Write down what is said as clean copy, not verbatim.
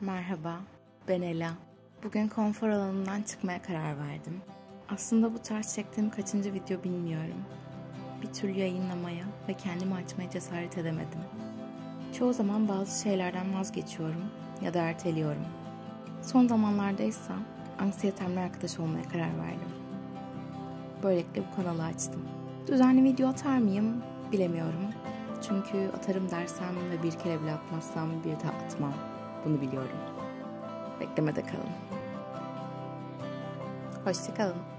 Merhaba, ben Ela. Bugün konfor alanımdan çıkmaya karar verdim. Aslında bu tarz çektiğim kaçıncı video bilmiyorum. Bir türlü yayınlamaya ve kendimi açmaya cesaret edemedim. Çoğu zaman bazı şeylerden vazgeçiyorum ya da erteliyorum. Son zamanlarda ise anksiyetemle arkadaş olmaya karar verdim. Böylelikle bu kanalı açtım. Düzenli video atar mıyım bilemiyorum. Çünkü atarım dersem ve bir kere bile atmazsam bir daha atmam. Bunu biliyorum. Beklemede kalın. Hoşça kalın.